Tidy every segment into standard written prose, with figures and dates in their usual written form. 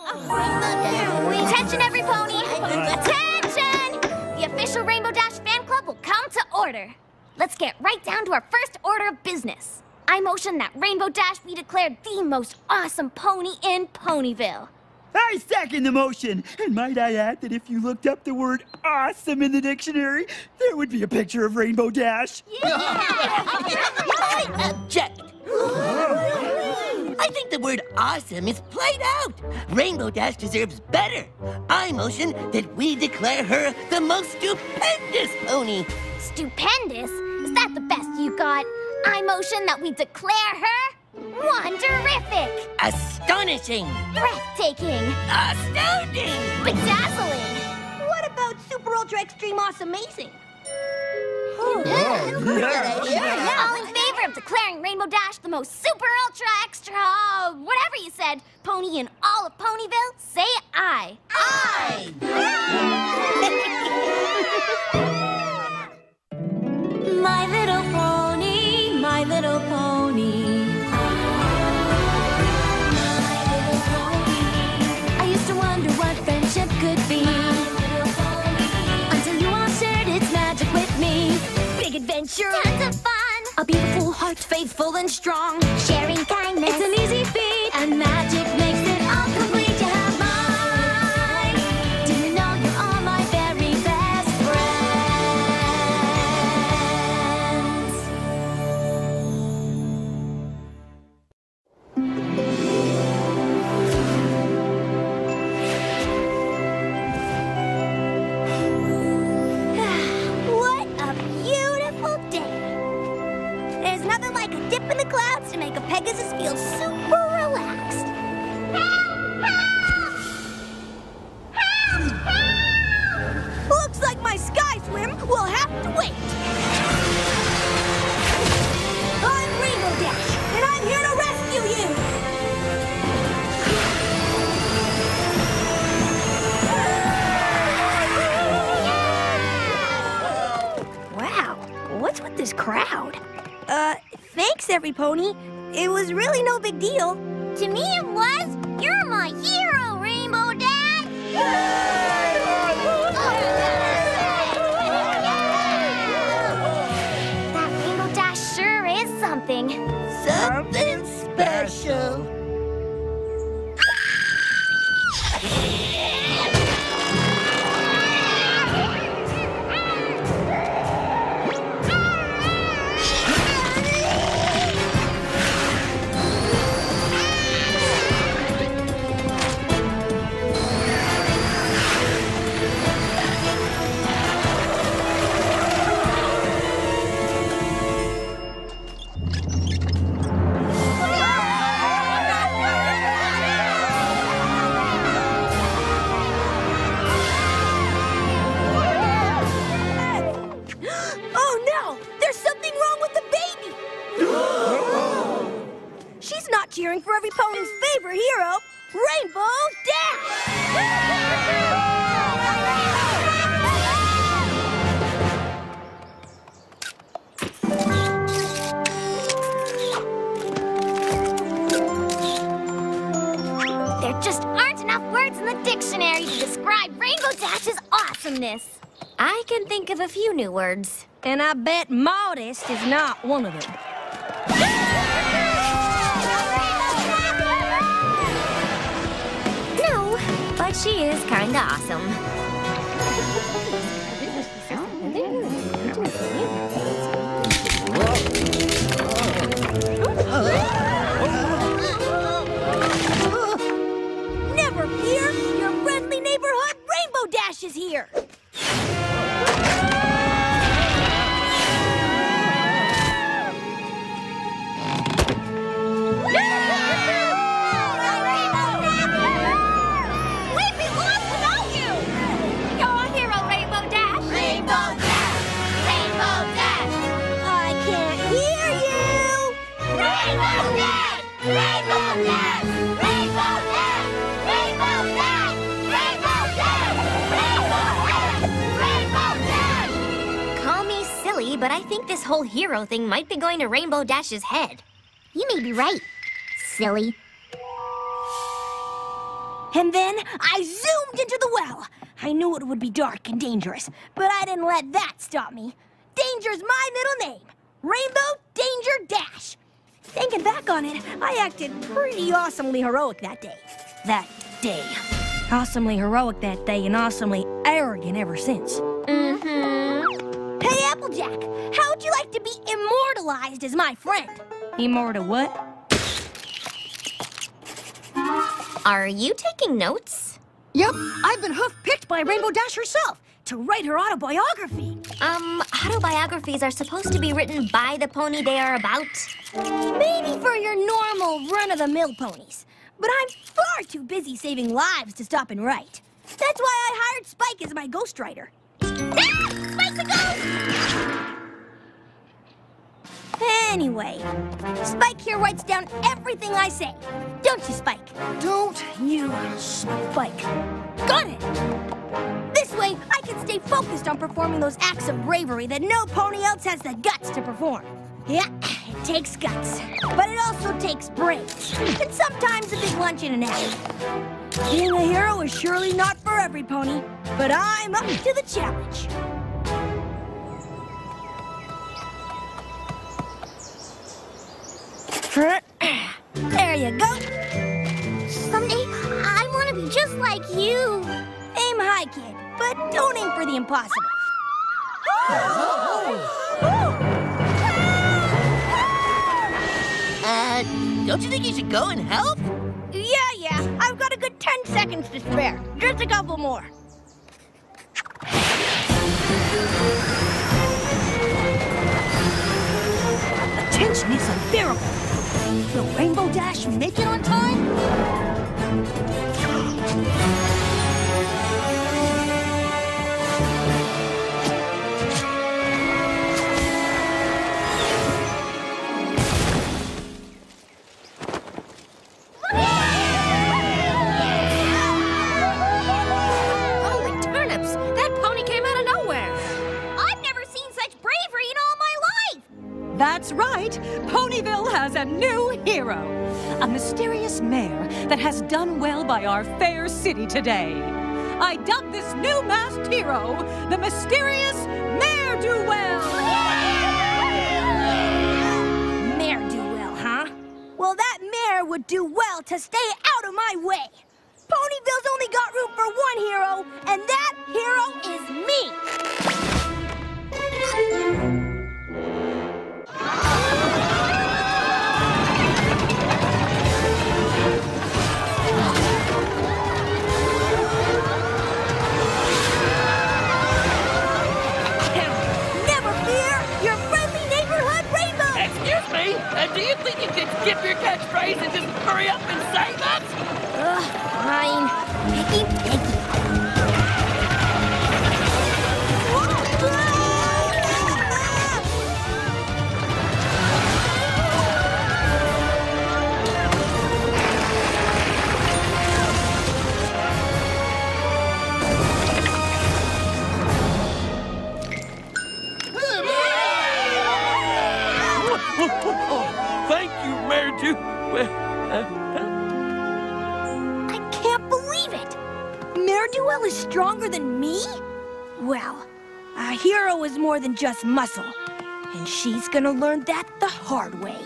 Attention, every pony! Attention! The official Rainbow Dash fan club will come to order. Let's get right down to our first order of business. I motion that Rainbow Dash be declared the most awesome pony in Ponyville. I second the motion. And might I add that if you looked up the word awesome in the dictionary, there would be a picture of Rainbow Dash. Yeah! I object. I think the word awesome is played out. Rainbow Dash deserves better. I motion that we declare her the most stupendous pony. Stupendous? Is that the best you got? I motion that we declare her wonderific. Astonishing. Breathtaking. Astounding. Bedazzling. What about super ultra extreme awesome amazing? All in favor of declaring Rainbow Dash the most super ultra extra, whatever you said, pony in all of Ponyville, say aye. Aye. My little pony, my little pony. I used to wonder what friendship could be, until you all shared its magic with me. Big adventure, Tons of fun. a beautiful heart, faithful and strong. Sharing kindness. It's an easy feat, and magic makes it all complete. You have mine. Do you know you're all my very best friends? What a beautiful day. There's nothing like a dip in the clouds to make a Pegasus feel super relaxed. Looks like my sky swim will have to wait. I'm Rainbow Dash, and I'm here to rescue you. Wow, what's with this crowd? Thanks, every pony. It was really no big deal. To me it was. You're my hero, Rainbow Dash. That Rainbow Dash sure is something. Something special. Oh no! There's something wrong with the baby! She's not cheering for every pony's favorite hero, Rainbow Dash! There just aren't enough words in the dictionary to describe Rainbow Dash's awesomeness. I can think of a few new words, and I bet modest is not one of them. No, but she is kinda awesome. Never fear, your friendly neighborhood Rainbow Dash is here! We'd be lost without you! You're our hero, Rainbow Dash! Rainbow Dash! Rainbow Dash! I can't hear you! Rainbow Dash! Rainbow Dash! Rainbow Dash! Rainbow Dash! Rainbow Dash! Rainbow Dash! Rainbow Dash! Call me silly, but I think this whole hero thing might be going to Rainbow Dash's head. You may be right, silly. And then I zoomed into the well. I knew it would be dark and dangerous, but I didn't let that stop me. Danger's my middle name. Rainbow Danger Dash. Thinking back on it, I acted pretty awesomely heroic that day. Awesomely heroic that day and awesomely arrogant ever since. Mm-hmm. Hey, Applejack, how would you like to be immortalized as my friend? Immortal what? Are you taking notes? Yep, I've been hoof-picked by Rainbow Dash herself to write her autobiography. Autobiographies are supposed to be written by the pony they are about. Maybe for your normal run-of-the-mill ponies. But I'm far too busy saving lives to stop and write. That's why I hired Spike as my ghostwriter. Ah! Spike the ghost! Anyway, Spike here writes down everything I say. Don't you, Spike? Don't you, Spike? Got it! This way, I can stay focused on performing those acts of bravery that no pony else has the guts to perform. Yeah, it takes guts, but it also takes brains, and sometimes a big lunch in and out. Being a hero is surely not for every pony, but I'm up to the challenge. There you go. Someday, I want to be just like you. Aim high, kid, but don't aim for the impossible. Don't you think you should go and help? Yeah. I've got a good 10 seconds to spare. Just a couple more. The tension is unbearable. Will Rainbow Dash make it on time? Holy turnips! That pony came out of nowhere. I've never seen such bravery in all my life. That's right. Ponyville has a new hero. A mysterious mare that has done well by our fair city today. I dub this new masked hero the mysterious Mare-do-well. Mare-do-well, huh? Well, that mare would do well to stay out of my way. Ponyville's only got room for one hero, and that hero is me. Never fear, your friendly neighborhood rainbow. Excuse me? Do you think you could skip your catchphrase and just hurry up and save us? Fine. Picky, picky. Thank you, Mare-do. I can't believe it! Mare-do-well is stronger than me? Well, a hero is more than just muscle. And she's gonna learn that the hard way.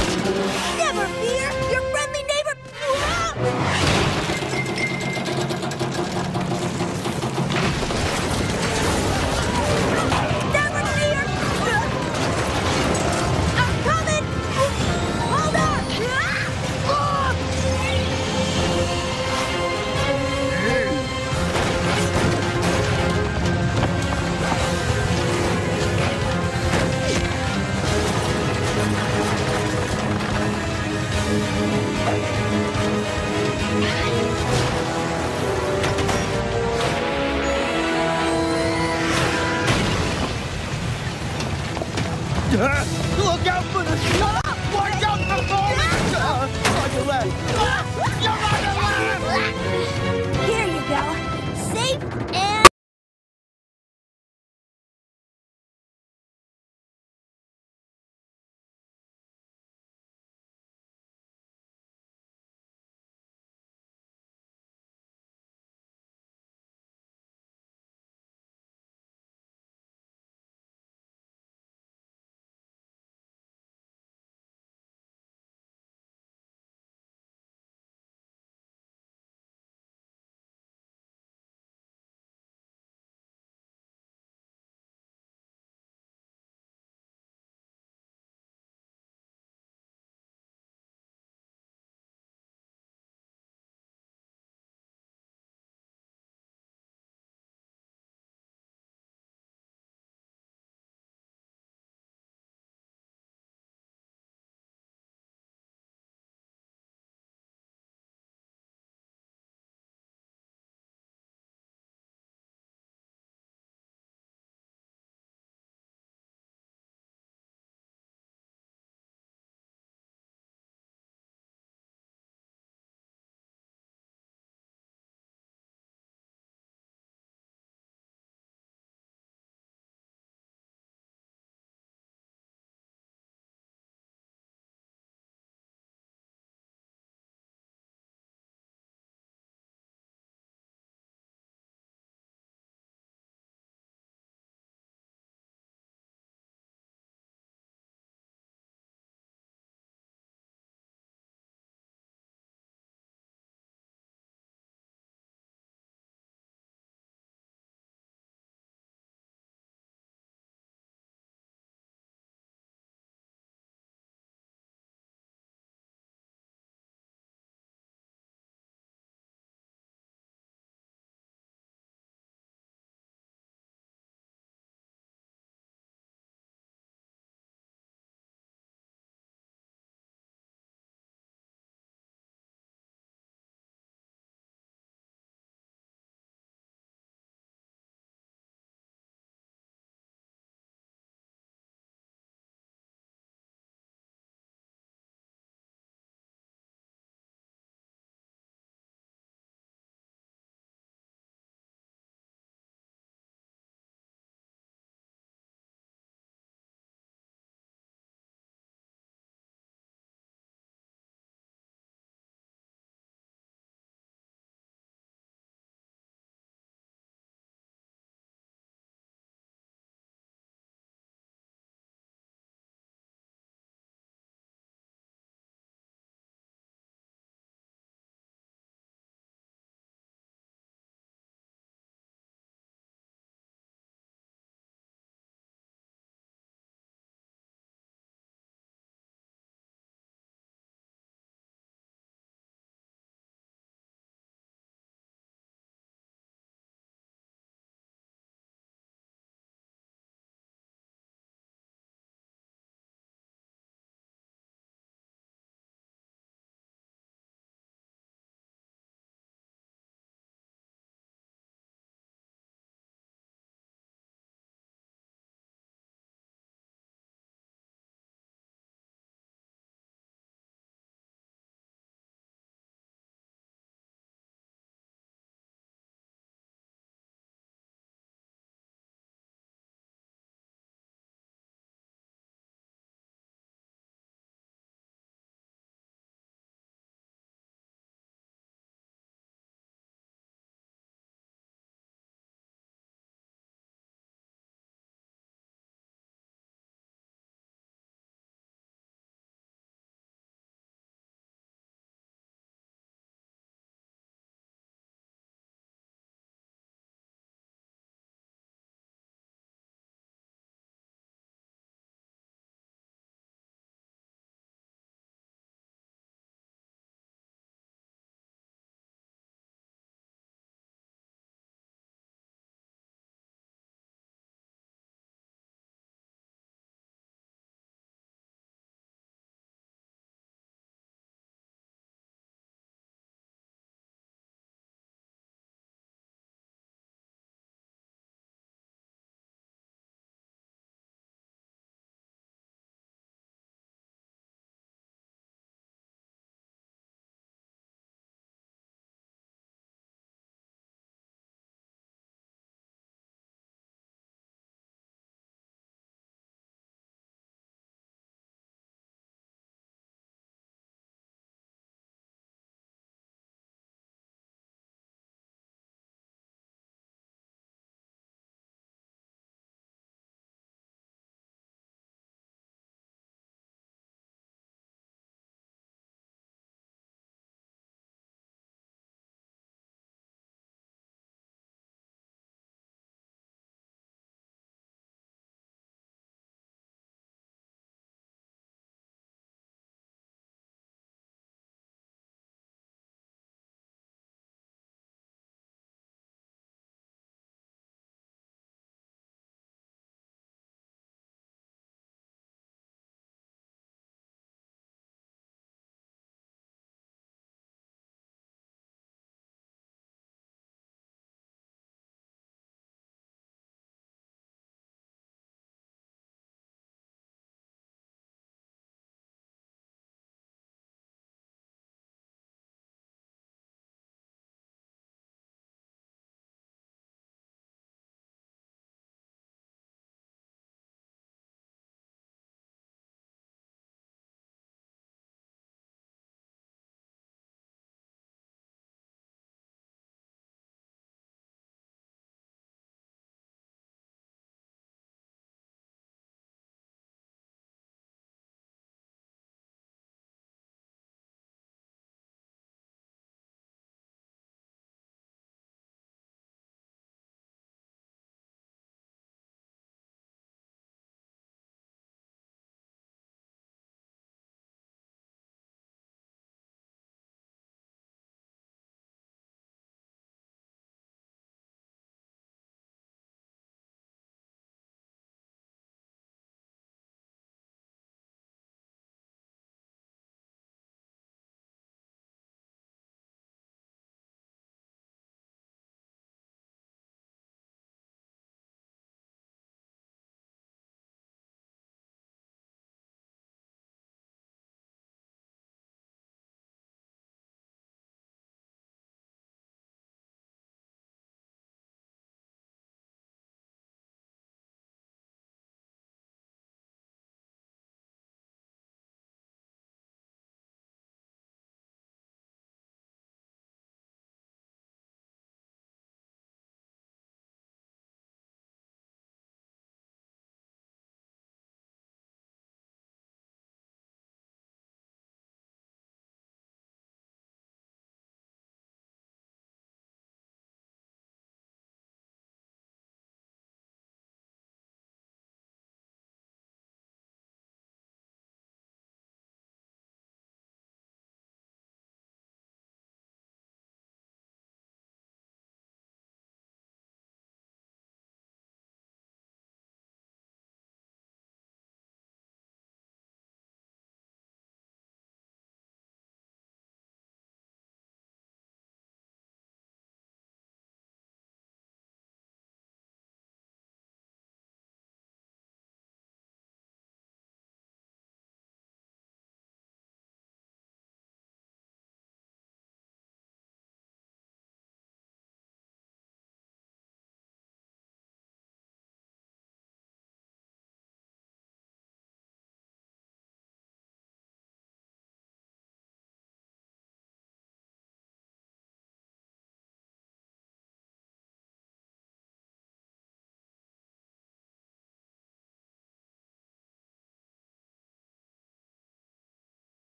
Never fear, your friendly neighbor. Look out for the... Watch out for the... On your left. You're right.